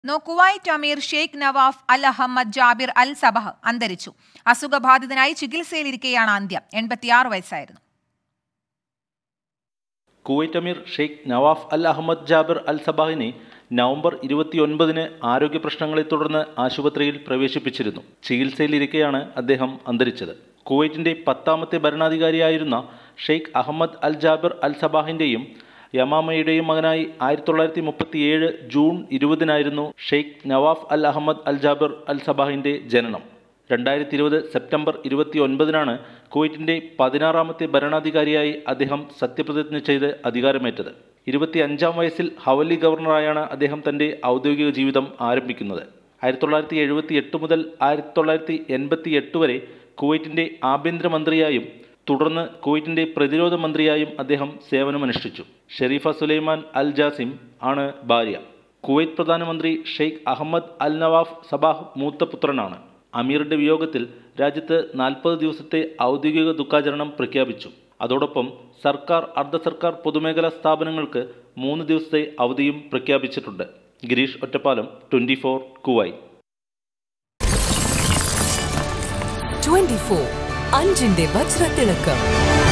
Kuwait Amir Sheikh Nawaf Al Ahmad Jabir Al Sabah അന്തരിച്ചു. അസുഖബാധിതനായി ചികിത്സയിലിരിക്കെയാണ് അന്ത്യം. 86 വയസ്സായിരുന്നു. Kuwait Amir Sheikh Nawaf Al Ahmad Jabir Al സബാഹിനെ നവംബർ 29-ന് ആരോഗ്യ പ്രശ്നങ്ങളെ തുടർന്ന് ആശുപത്രിയിൽ പ്രവേശിപ്പിച്ചിരുന്നു. ചികിത്സയിലിരിക്കെയാണ് അദ്ദേഹം അന്തരിച്ചത്. കുവൈറ്റിൻ്റെ 10ാമത്തെ ഭരണാധികാരിയായിരുന്ന ഷെയ്ഖ് അഹമ്മദ് അൽ ജാബിർ അൽ സബാഹിൻ്റെയും യമാമയുടെയും മകനായി 1937 ജൂൺ 20-നായിരുന്നു Sheikh Nawaf Al Ahmad Al Jabir Al സബാഹിൻ്റെ ജനനം. 2020 സെപ്റ്റംബർ 29-നാണ് കുവൈറ്റിൻ്റെ 16ാമത്തെ ഭരണാധികാരിയായി അദ്ദേഹം സത്യപ്രതിജ്ഞ ചെയ്ത് അധികാരമേറ്റത്. 25-ാം വയസ്സിൽ ഹവല്ലി ഗവർണറായാണ് അദ്ദേഹം തൻ്റെ ഔദ്യോഗിക ജീവിതം ആരംഭിക്കുന്നത്. 1978 മുതൽ 1988 വരെ കുവൈറ്റിൻ്റെ ആഭ്യന്തരമന്ത്രിയായും തുടർന്ന് കുവൈറ്റിൻ്റെ പ്രതിരോധ മന്ത്രിയായും അദ്ദേഹം സേവനമനുഷ്ഠിച്ചു. ഷെരീഫ സുലൈമാൻ അൽ ജാസിം ആണ് ഭാര്യ. കുവൈറ്റ് പ്രധാനമന്ത്രി Sheikh Ahmad Al Nawaf Sabah മൂത്ത പുത്രനാണ്. അമീറിൻ്റെ വിയോഗത്തിൽ രാജ്യത്ത് 40 ദിവസത്തെ ഔദ്യോഗിക ദുഃഖാചരണം പ്രഖ്യാപിച്ചു. അതോടൊപ്പം സർക്കാർ, അർദ്ധ സർക്കാർ പൊതുമേഖലാ സ്ഥാപനങ്ങൾക്ക് 3 ദിവസത്തെ അവധിയും പ്രഖ്യാപിച്ചിട്ടുണ്ട്. ഗിരീഷ് ഒറ്റപ്പാലം, 24 കുവൈറ്റ്. 24 അഞ്ചിന്റെ വജ്രത്തിളക്കം.